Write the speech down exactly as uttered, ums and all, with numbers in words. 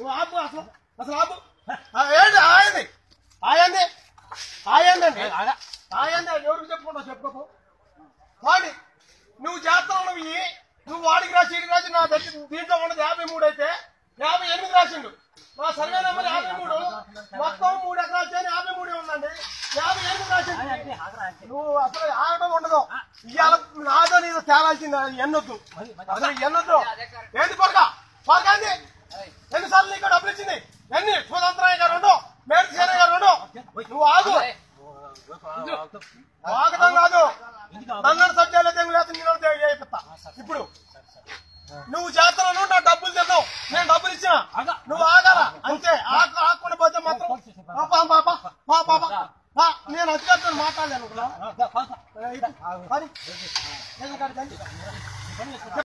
నువ్వు ఆపు అసలు అసలు ఆపు ఏంటి ఆయంది ఆయంది ఆయందండి ఆయంది ఎవరికి చెప్పుకుంటావు చెప్పుకోకు వాడి నువ్వు చేస్తున్నావు ఇవి నువ్వు వాడికి రాసి ఇడికి రాసి నా దగ్గర దీంట్లో ఉన్నది యాభై మూడు అయితే యాభై ఎనిమిది రాసిండు నా సర్వే నెంబర్ యాభై మూడు మొత్తం మూడు ఎకరాలు చేయని యాభై మూడే ఉందండి యాభై ఎనిమిది రాసిండు నువ్వు అసలు ఆగడం ఉండదు ఇవాళ నాదో నీదో తేలాల్సింది ఎన్నొద్దు అసలు ఎన్నొద్దు ఏంటి పొరగా పొరగాంది ఎన్నిసార్లు నీకు డబ్బులు ఇచ్చింది ఎన్ని స్వతంత్రయ్య గారు రెండు మేడి సేనయ్య గారు రెండు నువ్వు ఆగు ఆగటం కాదు నన్ను సబ్జెక్టులో తెంగులేత ఇప్పుడు నువ్వు చేస్తున్నావు నా డబ్బులు తిన్నావు నేను డబ్బులు ఇచ్చిన నువ్వు ఆగాల అంతే ఆగకుండా పోతే మాత్రం నేను అధికారులతో మాట్లాడలేను